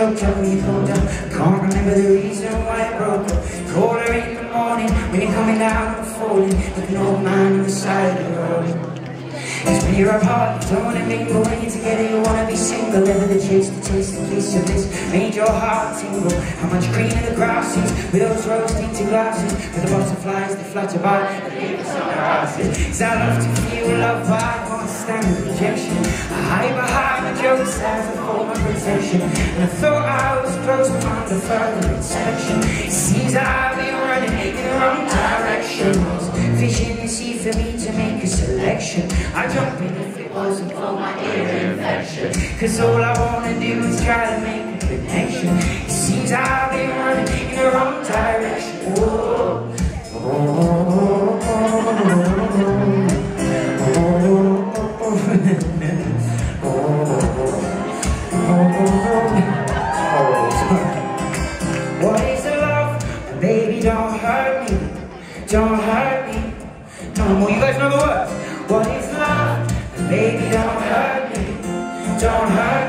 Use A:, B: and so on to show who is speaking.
A: choked up when you pulled down. Can't remember the reason why I broke up. Called her in the morning when you're coming down and falling, like an old man on the side of the road. Cause when you're apart, you don't wanna mingle. When you're together, you wanna be single. Ever the chase, the taste, the kiss of this made your heart tingle. How much greener the grass is with those rose-tinted glasses, with the butterflies that flutter by and leave us on our asses. Cause I love to feel love, but I can't stand the rejection. I hide behind the jokes as a form of protection, and I thought I was close but under further inspection. It seems I've been running in the wrong direction. Fish in the sea for me to make a selection. I'd jump in if it wasn't for my ear infection. Cause all I wanna do is try to make a connection. It seems I've been running in the wrong direction. Whoa. What is love? Baby, don't hurt me. Don't hurt me no more. You guys know the words. What is love? Baby, don't hurt me. Don't hurt me.